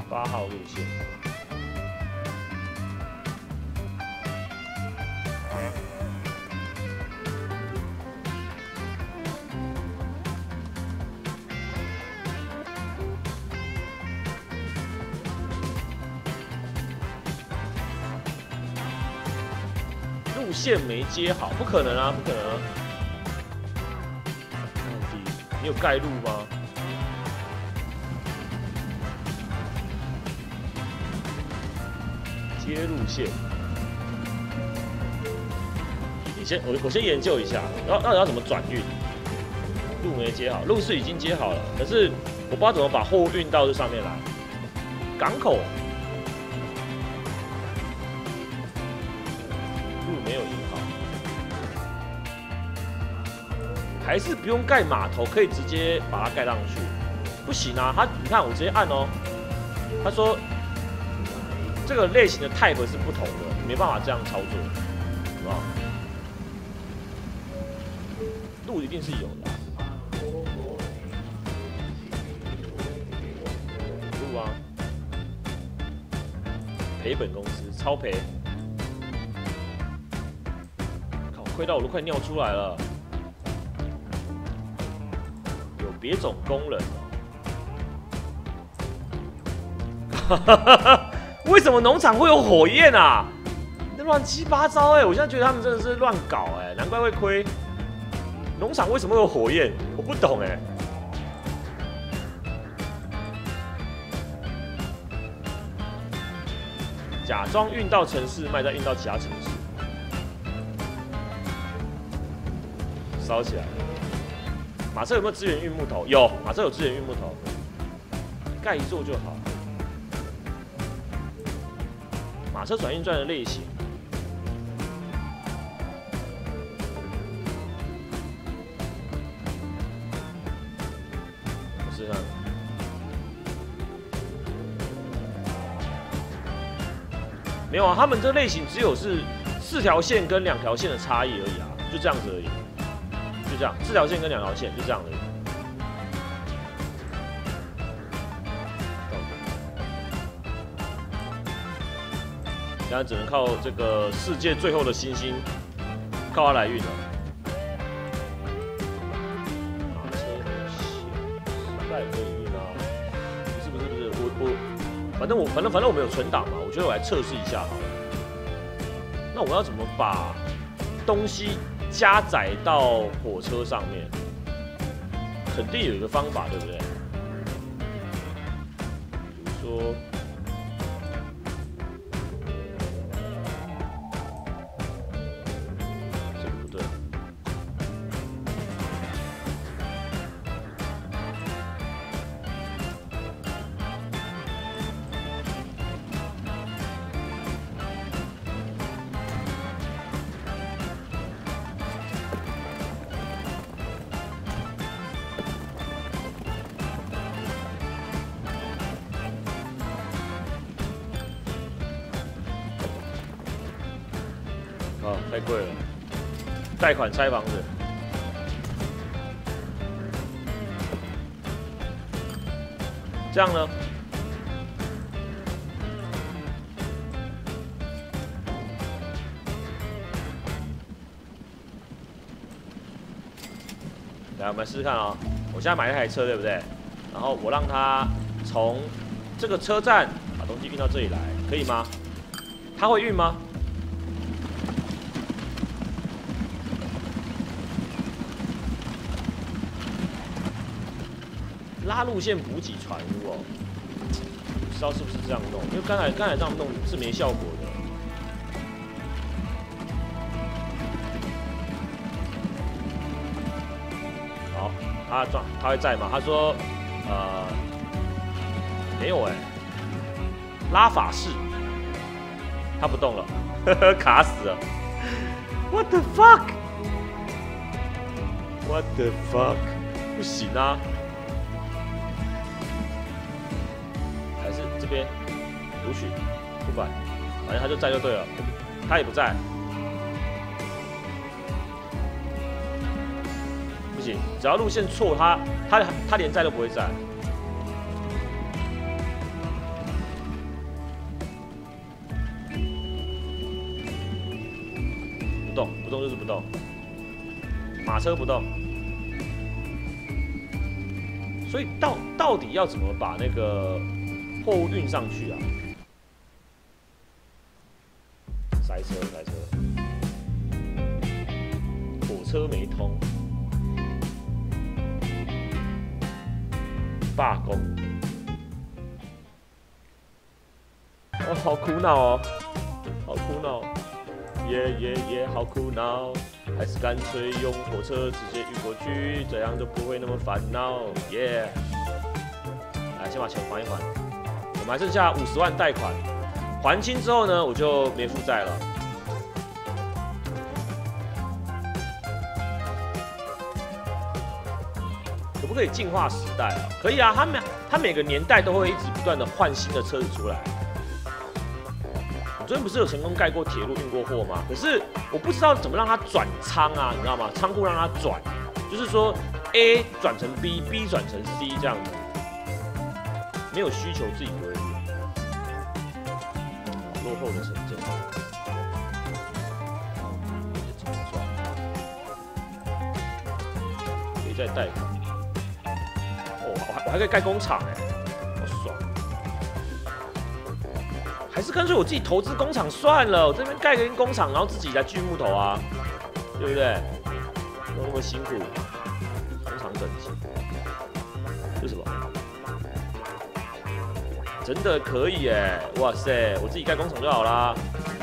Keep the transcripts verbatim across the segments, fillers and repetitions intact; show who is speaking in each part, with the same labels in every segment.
Speaker 1: 八号路线。路线没接好，不可能啊，不可能啊！到底你有盖路吗？接路线，你先我我先研究一下，然后到底要怎么转运？路没接好，路是已经接好了，可是我不知道怎么把货物运到这上面来。港口。 没有印好，还是不用盖码头，可以直接把它盖上去。不行啊，他你看我直接按哦，他说这个类型的 type 是不同的，你没办法这样操作，好不好？路一定是有的、啊，路啊，赔本公司超赔。 亏到我都快尿出来了，有别种工人哦。为什么农场会有火焰啊？那乱七八糟哎、欸！我现在觉得他们真的是乱搞哎、欸，难怪会亏。农场为什么会有火焰？我不懂哎、欸。假装运到城市卖，再运到其他城市。 烧起来了！马车有没有资源运木头？有，马车有资源运木头，盖一座就好。马车转运站的类型，我试试看。没有啊，他们这类型只有是四条线跟两条线的差异而已啊，就这样子而已。 就这样，四条线跟两条线就这样的。现在只能靠这个世界最后的星星，靠它来运了。马车没写，时代可以运啊？不是不是不是，我我反正我反正反正我们有存档嘛，我觉得我来测试一下好了。那我要怎么把东西？ 加载到火车上面，肯定有一个方法，对不对？比如说，这个不对。哦，太贵了，贷款拆房子。这样呢？来，我们来试试看啊、哦！我现在买一台车，对不对？然后我让它从这个车站把东西运到这里来，可以吗？它会运吗？ 拉路线补给船坞哦，不知道是不是这样弄，因为刚才刚才这样弄是没效果的。好，他装他会在吗？他说，呃，没有哎、欸，拉法式，他不动了，呵呵，卡死了。What the fuck？ What the fuck？ 不行啊！ 这边读取不管，反正他就在就对了，他也不在，不行，只要路线错，他他他连在都不会在。 动，不动就是不动，马车不动。所以到到底要怎么把那个货物运上去啊？塞车，塞车，火车没通，罢工。哦，好苦恼哦，好苦恼，耶耶耶，好苦恼。还是干脆用火车直接运过去，这样就不会那么烦恼，耶、yeah ！来，先把钱还一还，我们还剩下五十万贷款，还清之后呢，我就没负债了。可不可以进化时代啊？可以啊，它每它每个年代都会一直不断的换新的车子出来。我昨天不是有成功盖过铁路运过货吗？可是我不知道怎么让它转仓啊，你知道吗？仓库让它转，就是说 A 转成 B，B 转成 C 这样子，没有需求自己规律，落后的城镇，怎么赚？可以再贷款，哦，我还我还可以盖工厂哎、欸，好爽！还是干脆我自己投资工厂算了，我这边盖个工厂，然后自己来锯木头啊，对不对？不用那么辛苦，工厂等级，这是什么？真的可以耶！哇塞，我自己盖工厂就好啦。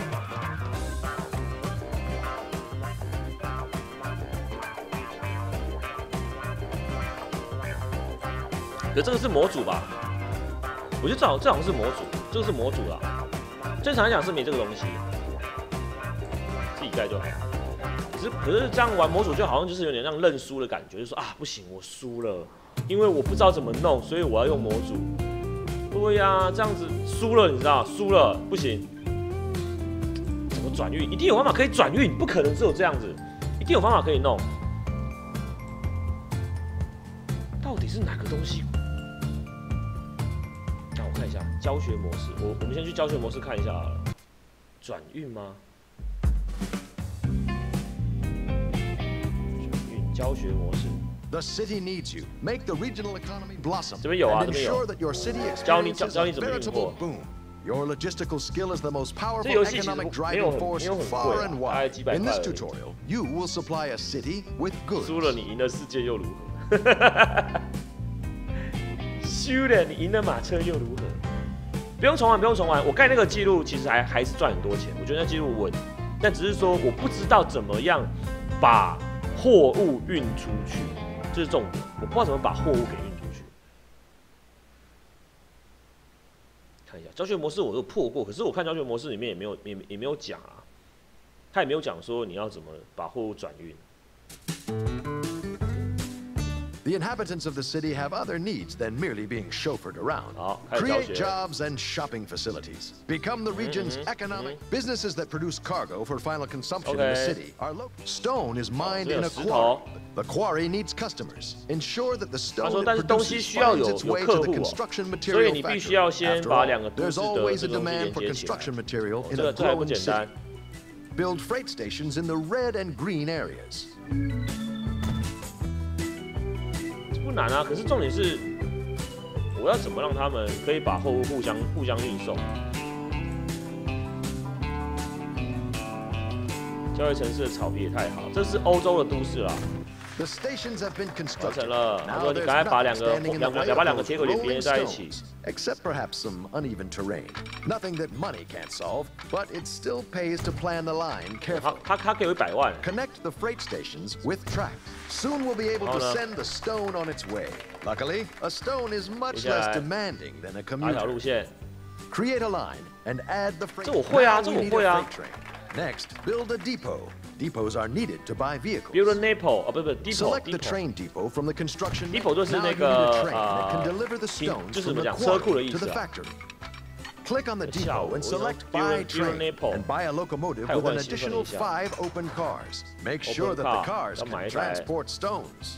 Speaker 1: 可这个是模组吧？我觉得这好这好像是模组，这个是模组啦。正常来讲是没这个东西，自己盖就好。可是可是这样玩模组就好像就是有点让认输的感觉，就说啊不行，我输了，因为我不知道怎么弄，所以我要用模组。对呀、啊，这样子输了，你知道，输了不行。怎么转运？一定有方法可以转运，不可能只有这样子，一定有方法可以弄。到底是哪个东西？看一下教学模式，我我们先去教学模式看一下好了。转运吗？转运教学模式。
Speaker 2: The city needs you. Make the regional economy blossom.
Speaker 1: 这边有啊，
Speaker 2: and
Speaker 1: 这边有。
Speaker 2: ensure that your city
Speaker 1: 教你教
Speaker 2: experiences
Speaker 1: 教
Speaker 2: a
Speaker 1: 你怎么运
Speaker 2: veritable
Speaker 1: 货。
Speaker 2: boom. Your logistical skill is the most
Speaker 1: 这
Speaker 2: powerful
Speaker 1: 游戏其实
Speaker 2: economic
Speaker 1: 没有
Speaker 2: driving
Speaker 1: 很
Speaker 2: force
Speaker 1: 没有很
Speaker 2: far
Speaker 1: 贵
Speaker 2: and
Speaker 1: 啊，大概
Speaker 2: wide.
Speaker 1: 几百
Speaker 2: In
Speaker 1: 块
Speaker 2: this
Speaker 1: 而已。
Speaker 2: tutorial, you will supply a city with goods.
Speaker 1: 输了你赢的世界又如何？输了你赢了马车又如何？不用重玩，不用重玩。我盖那个记录其实还还是赚很多钱，我觉得那记录稳，但只是说我不知道怎么样把货物运出去，这是重点。我不知道怎么把货物给运出去。看一下教学模式，我有破过，可是我看教学模式里面也没有也也没有讲啊，他也没有讲说你要怎么把货物转运。
Speaker 2: The inhabitants of the city have other needs than merely being chauffeured around.
Speaker 1: 好，开始教
Speaker 2: Create
Speaker 1: 学。
Speaker 2: jobs and shopping facilities. Become the region's economic businesses that produce cargo for final consumption in the
Speaker 1: Okay.
Speaker 2: city. Are local. Stone is mined
Speaker 1: 这
Speaker 2: in
Speaker 1: 有
Speaker 2: a
Speaker 1: 石
Speaker 2: quarry.
Speaker 1: 头。
Speaker 2: The quarry needs customers. Ensure that the
Speaker 1: 他
Speaker 2: stone
Speaker 1: 说，
Speaker 2: it
Speaker 1: 但是东西
Speaker 2: produces
Speaker 1: 需要
Speaker 2: finds
Speaker 1: 有
Speaker 2: its
Speaker 1: 有
Speaker 2: way
Speaker 1: 客
Speaker 2: to
Speaker 1: 户
Speaker 2: the
Speaker 1: 哦，
Speaker 2: construction
Speaker 1: 所以
Speaker 2: material
Speaker 1: 你必须
Speaker 2: factory.
Speaker 1: 要先
Speaker 2: After
Speaker 1: 把
Speaker 2: all,
Speaker 1: 两个都
Speaker 2: there's
Speaker 1: 市的
Speaker 2: always
Speaker 1: 这
Speaker 2: a
Speaker 1: 东西
Speaker 2: demand
Speaker 1: 连
Speaker 2: for
Speaker 1: 接起来。
Speaker 2: construction material
Speaker 1: 哦
Speaker 2: in
Speaker 1: 这
Speaker 2: a
Speaker 1: 个这还不
Speaker 2: growing
Speaker 1: 简
Speaker 2: city.
Speaker 1: 单。
Speaker 2: Build freight stations in the red and green areas.
Speaker 1: 不难啊，可是重点是，我要怎么让他们可以把货物互相互相运送？交易城市的草皮也太好，这是欧洲的都市啦。
Speaker 2: The stations have been
Speaker 1: 完
Speaker 2: constructed.
Speaker 1: 成了，他
Speaker 2: Now
Speaker 1: 说你
Speaker 2: there's
Speaker 1: 赶快把两
Speaker 2: nothing
Speaker 1: 个
Speaker 2: standing in
Speaker 1: 两
Speaker 2: the
Speaker 1: 两
Speaker 2: way
Speaker 1: 两把
Speaker 2: of
Speaker 1: 两个
Speaker 2: those
Speaker 1: 铁轨连
Speaker 2: rolling
Speaker 1: 接在一起。
Speaker 2: stones, except perhaps some uneven terrain. Nothing that money can't solve, but it still pays to plan the line
Speaker 1: 他
Speaker 2: carefully.
Speaker 1: 他他给我一百万，
Speaker 2: Connect the freight stations with tracks. Soon we'll be able to
Speaker 1: 好呢。
Speaker 2: send the stone on its way. Luckily, a stone is much
Speaker 1: 接下来
Speaker 2: less demanding than a
Speaker 1: 哪条
Speaker 2: commuter.
Speaker 1: 路线？
Speaker 2: Create a line and add the freight.
Speaker 1: 这我会啊，
Speaker 2: Now
Speaker 1: 这
Speaker 2: we
Speaker 1: 我
Speaker 2: need
Speaker 1: 会
Speaker 2: a
Speaker 1: 啊。
Speaker 2: freight train. Next, build a depot. Depots are needed to buy vehicles.
Speaker 1: Build a depot，哦不不 depot
Speaker 2: Select the
Speaker 1: depot
Speaker 2: train depot from the construction.
Speaker 1: depot 就是
Speaker 2: Now
Speaker 1: 那
Speaker 2: you
Speaker 1: 个
Speaker 2: need a train that
Speaker 1: 呃
Speaker 2: can deliver the
Speaker 1: 平
Speaker 2: stones
Speaker 1: 就是怎
Speaker 2: from
Speaker 1: 么
Speaker 2: the
Speaker 1: 讲车库的
Speaker 2: quarry
Speaker 1: 意
Speaker 2: to
Speaker 1: 思
Speaker 2: the
Speaker 1: 啊。
Speaker 2: factory. Click on the
Speaker 1: 等一下，
Speaker 2: depot
Speaker 1: 我
Speaker 2: and
Speaker 1: 我
Speaker 2: select
Speaker 1: build
Speaker 2: buy
Speaker 1: build
Speaker 2: train
Speaker 1: depot
Speaker 2: and buy a locomotive
Speaker 1: 太
Speaker 2: with
Speaker 1: 换
Speaker 2: an
Speaker 1: 兴奋了
Speaker 2: additional
Speaker 1: 一下。
Speaker 2: five open cars. Make sure
Speaker 1: Open
Speaker 2: that the
Speaker 1: car，
Speaker 2: cars
Speaker 1: 要买
Speaker 2: can
Speaker 1: 一台。
Speaker 2: transport stones.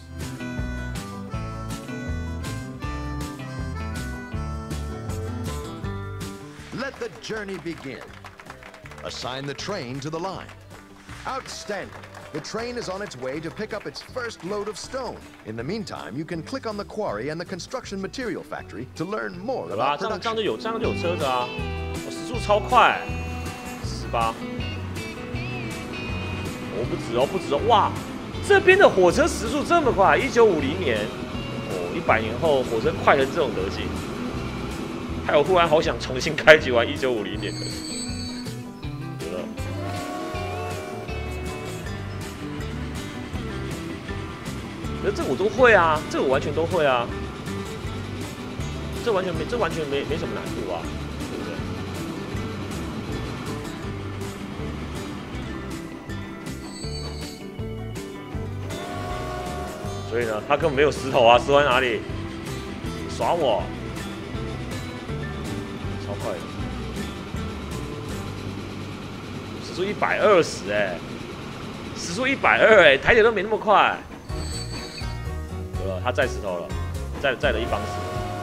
Speaker 2: Let the journey begin. Assign the train to the line. Outstanding. The train is on its way to pick up its first load of stone. In the meantime, you can click on the quarry and the construction material factory to learn more
Speaker 1: 有啦，
Speaker 2: about
Speaker 1: 这样这样就
Speaker 2: production.
Speaker 1: 有这样就有车子啊，我时速超快，十八。哦，不止哦，不止哦，哇！这边的火车时速这么快，一九五零年，哦，一百年后火车快成这种德性，害我忽然好想重新开局玩一九五零年的。有了，可是这我都会啊，这我完全都会啊，这完全没，这完全没没什么难度啊，对不对？ 所以呢，他根本没有石头啊，石头在哪里？耍我，超快的，时速一百二十哎，时速一百二哎，台铁都没那么快。有了，他载石头了，载载了一帮石。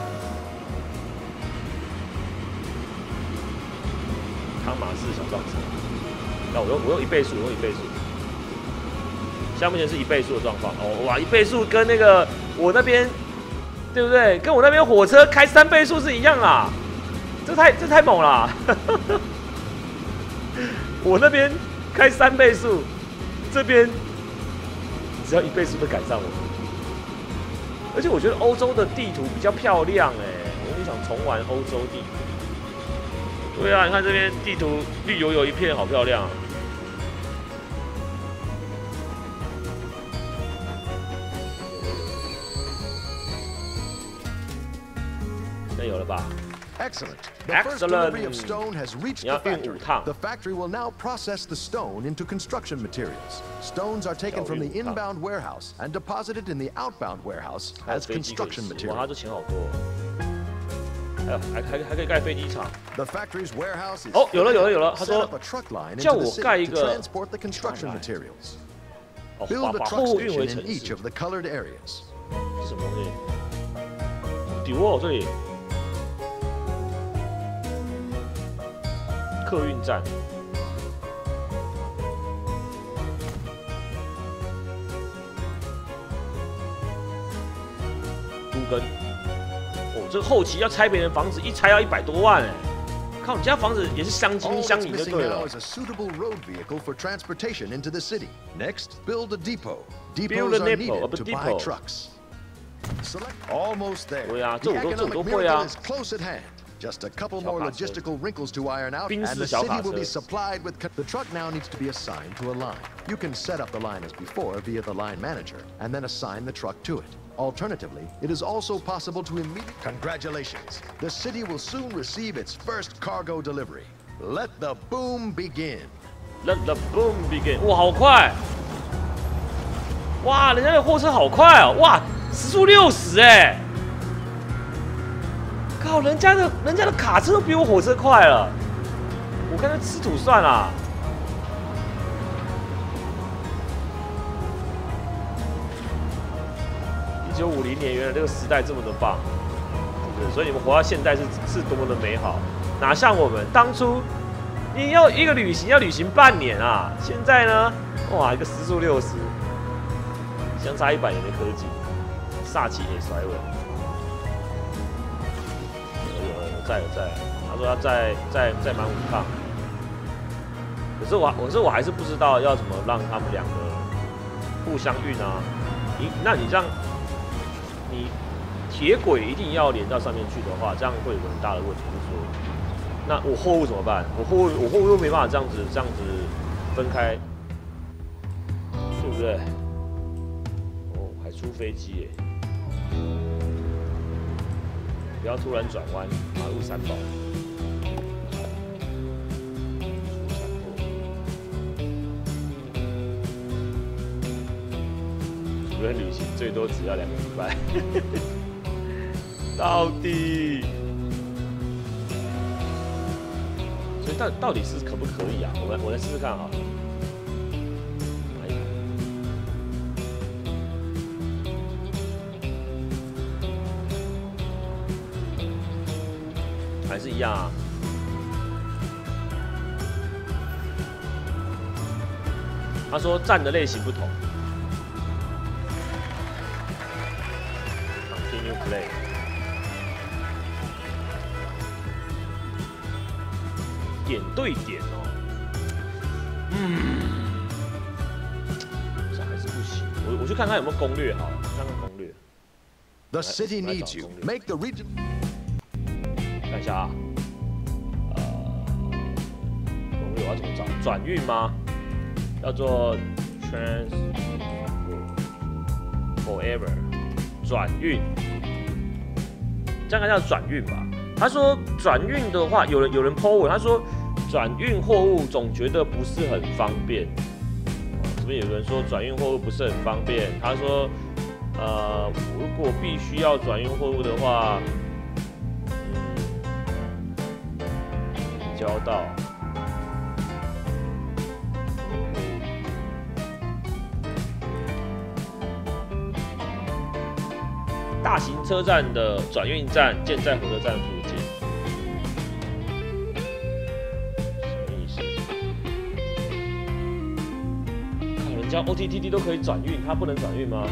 Speaker 1: 康马士小撞车，那我用我用一倍速，我用一倍速。 现在目前是一倍速的状况哦，哇，一倍速跟那个我那边，对不对？跟我那边火车开三倍速是一样啦，这太这太猛了。我那边开三倍速，这边只要一倍速就赶上我。而且我觉得欧洲的地图比较漂亮哎，我有点想重玩欧洲地图。对啊，你看这边地图绿油油一片，好漂亮啊。 有了吧
Speaker 2: Excellent. The first delivery of stone has reached the
Speaker 1: 你要运
Speaker 2: factory.
Speaker 1: 五趟。
Speaker 2: The factory will now process the stone into construction materials. Stones are taken from the
Speaker 1: 要运五趟。
Speaker 2: inbound warehouse and deposited in the outbound warehouse
Speaker 1: 还有
Speaker 2: as
Speaker 1: 飞机可以
Speaker 2: construction
Speaker 1: 吃，哇，它
Speaker 2: material.
Speaker 1: 这钱好多哦。还有还还还可以盖飞机场。
Speaker 2: The factory's warehouse is
Speaker 1: 哦，有了有了有了，他
Speaker 2: set
Speaker 1: 说
Speaker 2: up a truck line
Speaker 1: 叫
Speaker 2: into the
Speaker 1: 我盖
Speaker 2: city
Speaker 1: 一
Speaker 2: to
Speaker 1: 个
Speaker 2: transport the construction
Speaker 1: line
Speaker 2: materials.
Speaker 1: 哦，把
Speaker 2: Build a
Speaker 1: 把
Speaker 2: truck
Speaker 1: 货物运回
Speaker 2: station
Speaker 1: 城
Speaker 2: in each
Speaker 1: 市。
Speaker 2: of the colored areas.
Speaker 1: 是什么东西？比沃这里。 客运站，都根。哦，这个后期要拆别人房子，一拆要一百多万哎！靠，你家房子也是镶
Speaker 2: All
Speaker 1: 金镶
Speaker 2: that's
Speaker 1: 银就
Speaker 2: missing
Speaker 1: 对
Speaker 2: now
Speaker 1: 了。
Speaker 2: is a suitable road vehicle for transportation into the city. Next, build a depot.
Speaker 1: Build
Speaker 2: Depots
Speaker 1: a
Speaker 2: are
Speaker 1: depot, a
Speaker 2: needed to buy
Speaker 1: depot.
Speaker 2: trucks. Select almost there.
Speaker 1: 对啊，
Speaker 2: The
Speaker 1: 这我都这我
Speaker 2: economic
Speaker 1: 都会啊
Speaker 2: miracle。is close at hand. Just a couple
Speaker 1: 小
Speaker 2: more
Speaker 1: 卡车。
Speaker 2: logistical wrinkles to iron out,
Speaker 1: 宾
Speaker 2: and
Speaker 1: 士
Speaker 2: the
Speaker 1: 小
Speaker 2: city
Speaker 1: 卡
Speaker 2: will
Speaker 1: 车。
Speaker 2: be supplied with. Co- the truck now needs to be assigned to a line. You can set up the line as before via the line manager, and then assign the truck to it. Alternatively, it is also possible to immediately. Congratulations! The city will soon receive its first cargo delivery. Let the boom begin.
Speaker 1: Let the boom begin！ 哇，好快！哇，人家的货车好快哦！哇，时速六十哎！靠，人家的人家的卡车都比我火车快了。我刚才吃土算啦。一九五零年，原来这个时代这么的棒，对不对？所以你们活到现代是是多么的美好，哪像我们当初。 你要一个旅行要旅行半年啊！现在呢，哇，一个时速六十，相差一百年的科技，煞气也甩尾。有有有在有在，他说要再再再满五趟。可是我可是我还是不知道要怎么让他们两个互相运啊。你那你让你铁轨一定要连到上面去的话，这样会有个很大的问题，就是说。 那我货物怎么办？我货物我货物又没办法这样子这样子分开，对不对？哦，还出飞机耶！不要突然转弯，马路三宝。主任旅行最多只要两个礼拜，到底？ 所以到到底是可不可以啊？我们我来试试看哈。还是一样啊。 他说站的类型不同。Continue play。点对点哦，嗯，这还是不行。我我去看看有没有攻略好了，看看攻略。
Speaker 2: The city needs you. Make the region.
Speaker 1: 看一下啊，呃，攻略我要怎么找？转运吗？叫做 trans forever 转运，这样叫转运吧。他说转运的话，有人有人 po 文，他说转运货物总觉得不是很方便。这边有人说转运货物不是很方便，他说，呃，如果必须要转运货物的话，嗯，交到。大型车站的转运站建在火车站附近，什么意思？靠，人家 O T T D 都可以转运，他不能转运吗？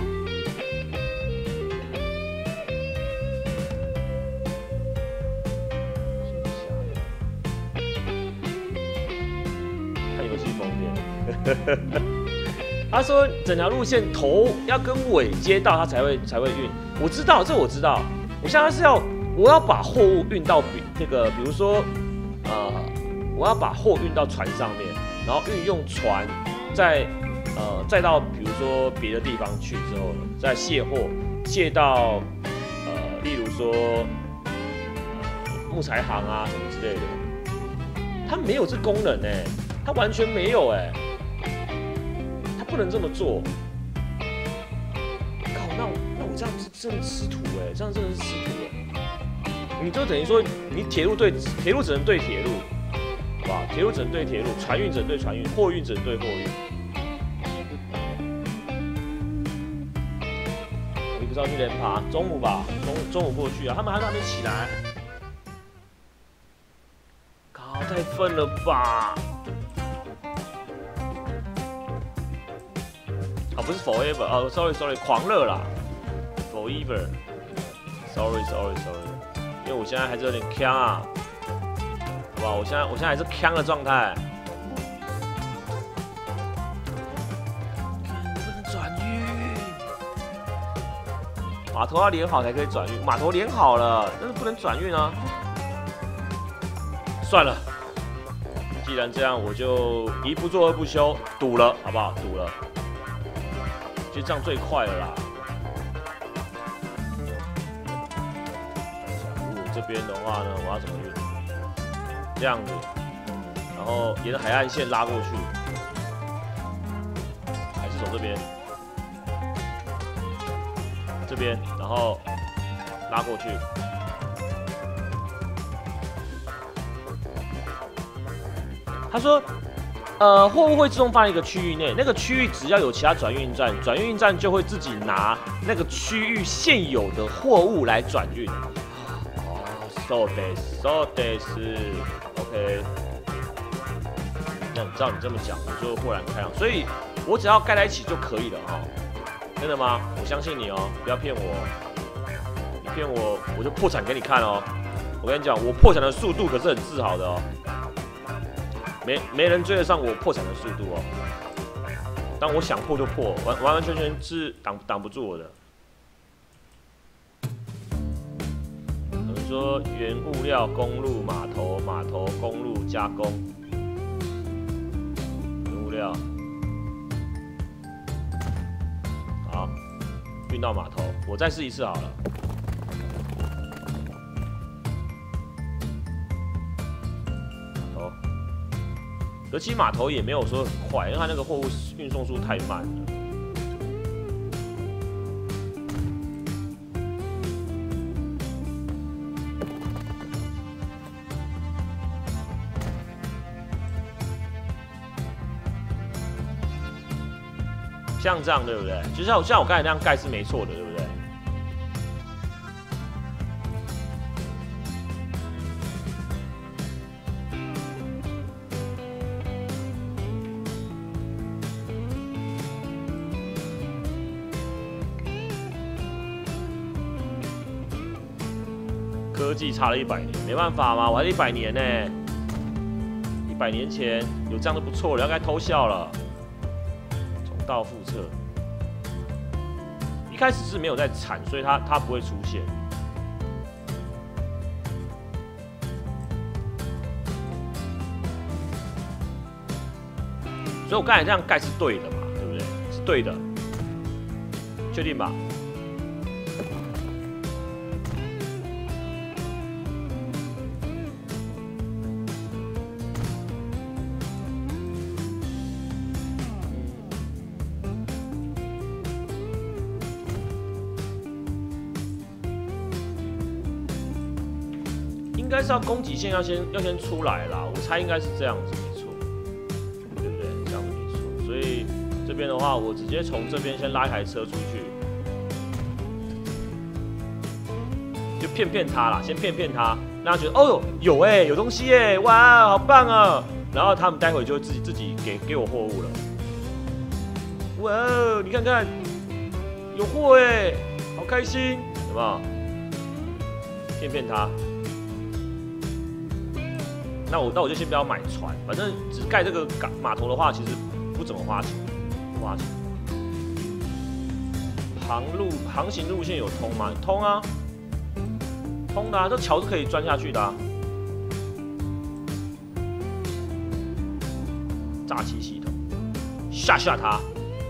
Speaker 1: 看游戏封面。他说整条路线头要跟尾接到，它才会才会运。我知道，这我知道。我现在是要我要把货物运到比这个，比如说，呃，我要把货运到船上面，然后运用船再呃再到比如说别的地方去之后呢，再卸货，卸到呃例如说、呃、木材行啊什么之类的。它没有这功能哎、欸，它完全没有哎、欸。不能这么做，靠！那我那我这样子真的吃土哎、欸，这样真的是吃土哎、欸。你就等于说，你铁路对铁路只能对铁路，好吧？铁路只能对铁路，船运只能对船运，货运只能对货运。你不是要去连爬？中午吧，中中午过去啊，他们还在那边起来。靠！太笨了吧！啊，不是 forever 啊、哦、，sorry sorry， 狂热啦 ，forever，sorry sorry sorry， 因为我现在还是有点呛啊，好不好？我现在我现在还是呛的状态，不能转运，码头要连好才可以转运，码头连好了，但是不能转运啊。算了，既然这样，我就一不做二不休，赌了，好不好？赌了。其实这样最快了啦。如果这边的话呢，我要怎么运？这样子，然后沿着海岸线拉过去，还是走这边？这边，然后拉过去。他说。呃，货物会自动放在一个区域内，那个区域只要有其他转运站，转运站就会自己拿那个区域现有的货物来转运。哦 ，so this, so this, OK。那你照你这么讲，我就豁然开朗。所以我只要盖在一起就可以了哦。真的吗？我相信你哦，不要骗我。你骗我，我就破产给你看哦。我跟你讲，我破产的速度可是很自豪的哦。没没人追得上我破产的速度哦！当我想破就破，完完完全全是挡挡不住我的。有人说原物料、公路、码头、码头、公路加工，原物料，好，运到码头，我再试一次好了。可其实码头也没有说很快，因为它那个货物运送速度太慢了。像这样对不对？就像像我刚才那样盖是没错的，对不对？ 科技差了一百年，没办法嘛，我还是一百年呢、欸。一百年前有这样就不错了，要该偷笑了。重蹈覆辙。一开始是没有在产，所以它它不会出现。所以我刚才这样盖是对的嘛，对不对？是对的，确定吧？应该是要供给线要先要先出来啦，我猜应该是这样子，没错，对不对？这样子没错。所以这边的话，我直接从这边先拉一台车出去，就骗骗他啦，先骗骗他，让他觉得哦有哎、欸、有东西哎、欸，哇好棒啊！然后他们待会就会自己自己给给我货物了。哇，你看看有货哎、欸，好开心，有没有？骗骗他。那我那我就先不要买船，反正只盖这个港码头的话，其实不怎么花钱，不花钱。航路航行路线有通吗？通啊，通的啊，这桥是可以钻下去的啊。诈欺系统，吓吓他，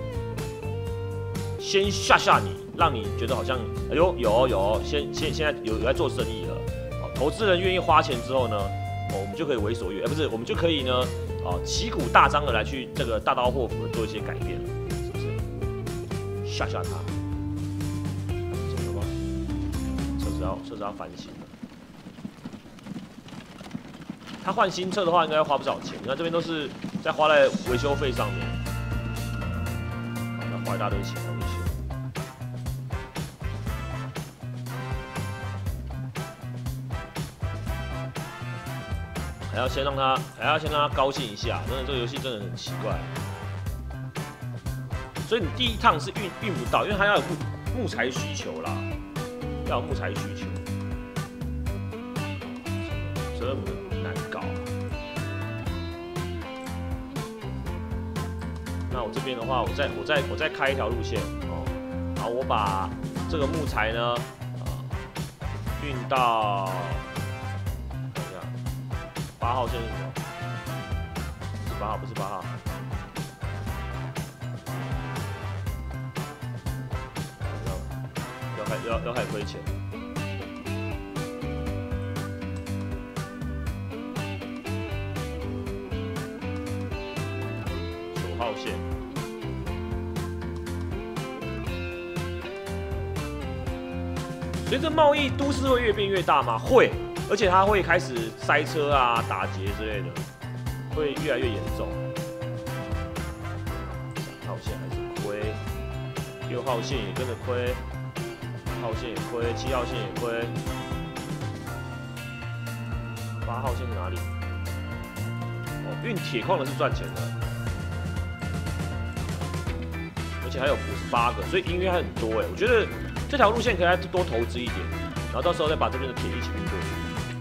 Speaker 1: 先吓吓你，让你觉得好像哎呦有有，先现现在有有在做生意了，哦，投资人愿意花钱之后呢？哦，我们就可以为所欲，哎、欸，不是，我们就可以呢，哦，旗鼓大张的来去这个大刀阔斧的做一些改变了，是不是？吓吓他，怎么了吗？车子要车子要翻新了，他换新车的话，应该花不少钱。你看这边都是在花在维修费上面，那花一大堆钱来维修。还要先让他，还要先让他高兴一下。真的，这个游戏真的很奇怪。所以你第一趟是运运不到，因为它要有木木材需求啦，要有木材需求。这么难搞、啊。那我这边的话，我再我再我再开一条路线哦，然后我把这个木材呢，啊，运到。八号线是什么？是八号，不是八号。要开要要开始亏钱。九号线。随着贸易，都市会越变越大吗？会。而且它会开始塞车啊、打劫之类的，会越来越严重。三号线还是亏，六号线也跟着亏，五号线也亏，七号线也亏，八号线是哪里？哦，运铁矿的是赚钱的，而且还有五十八个，所以音乐还很多哎。我觉得这条路线可以再多投资一点，然后到时候再把这边的铁一起运过去。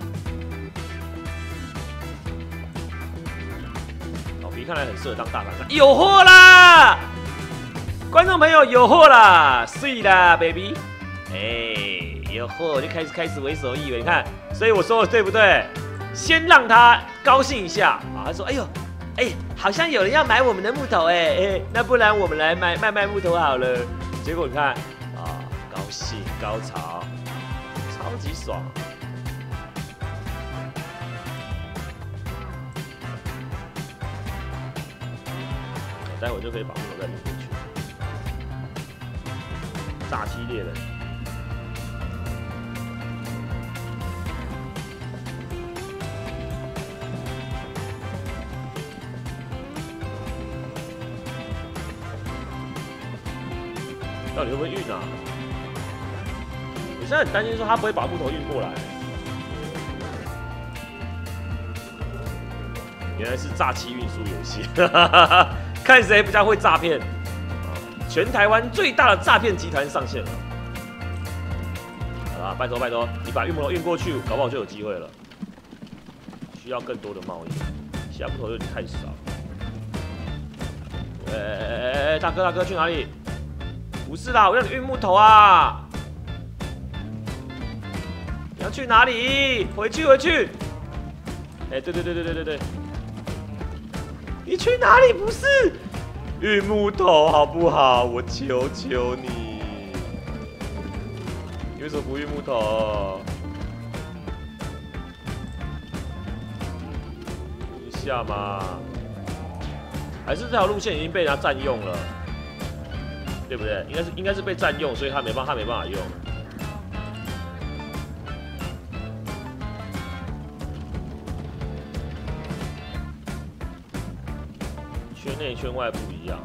Speaker 1: 看来很适合当大反派，有货啦！观众朋友有货啦，碎啦 ，baby！ 哎、欸，有货我就开始开始为所欲为，你看，所以我说的对不对？先让他高兴一下啊！他说：“哎呦，哎、欸，好像有人要买我们的木头、欸，哎、欸、哎，那不然我们来买卖卖木头好了。”结果你看啊，高兴高潮，超级爽。待会就可以把木头再运过去。诈欺猎人，到底会不会运啊？我现在很担心说他不会把木头运过来。原来是诈欺运输游戏。看谁比较会诈骗，全台湾最大的诈骗集团上线了。好啊，拜托拜托，你把玉木头运过去，搞不好就有机会了。需要更多的贸易，现在木头有点太少。哎哎哎哎，大哥大哥去哪里？不是啦，我让你运木头啊！你要去哪里？回去回去。哎，对对对对对对对。你去哪里？不是运木头好不好？我求求你。 你为什么不运木头？一下嘛，还是这条路线已经被人家占用了，对不对？应该是应该是被占用，所以他没办他没办法用。圈内圈外不一样。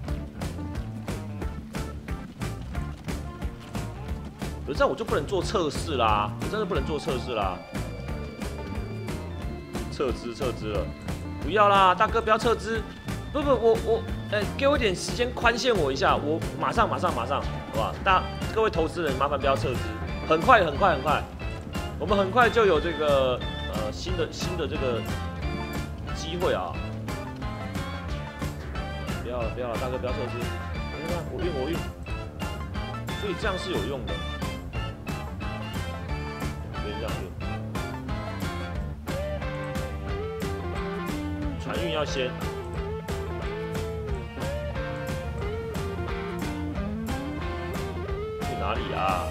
Speaker 1: 可是这样我就不能做测试啦，我真的不能做测试啦。撤资撤资了，不要啦，大哥不要撤资，不不我我，哎、欸，给我一点时间宽限我一下，我马上马上马上，好吧？大各位投资人麻烦不要撤资，很快很快很快，我们很快就有这个呃新的新的这个机会啊！不要了不要了，大哥不要撤资，你看我运我运，所以这样是有用的。 这样运，船运要先。去哪里啊？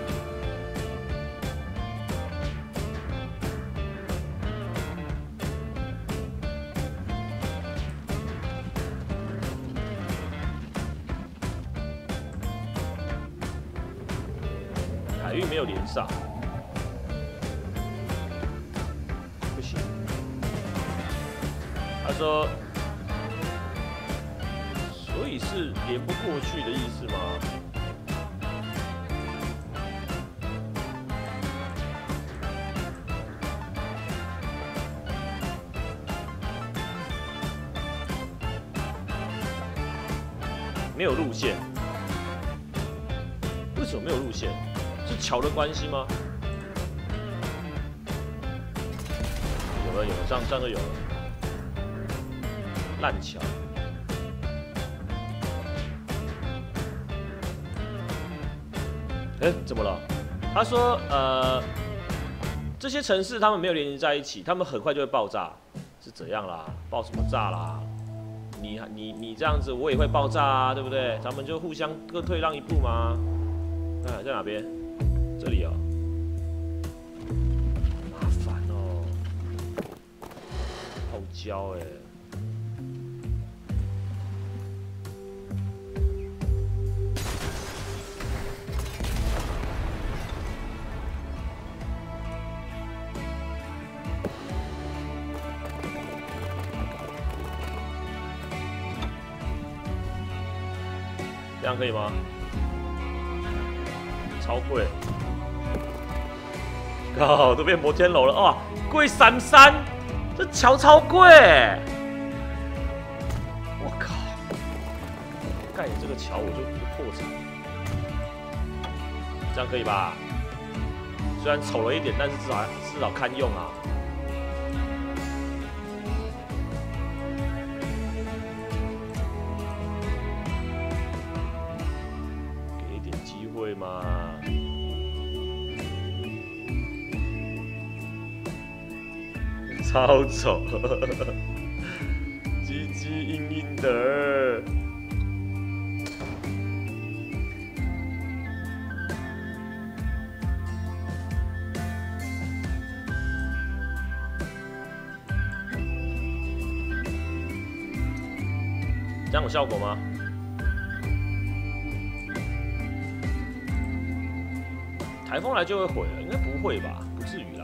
Speaker 1: 海运没有连上。 他说：“所以是连不过去的意思吗？”没有路线，为什么没有路线？是桥的关系吗？有了有了，这样这样就有了。 烂桥，哎，怎么了？他说，呃，这些城市他们没有连接在一起，他们很快就会爆炸，是怎样啦？爆什么炸啦？你你你这样子，我也会爆炸啊，对不对？咱们就互相各退让一步嘛。哎，在哪边？这里哦。麻烦哦，好焦哎。 这样可以吗？超贵！靠，都变摩天楼了哇，贵三三，这桥超贵！我靠，盖你这个桥我就就破产，这样可以吧？虽然丑了一点，但是至少至少堪用啊。 会吗？超丑，唧唧硬硬的。这样有效果吗？ 台风来就会毁了，应该不会吧？不至于啦。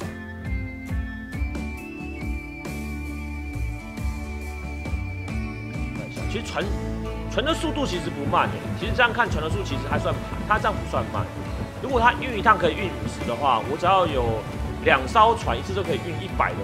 Speaker 1: 看一下，其实船船的速度其实不慢诶。其实这样看船的速度其实还算，它这样不算慢。如果它运一趟可以运五十的话，我只要有两艘船一次就可以运一百的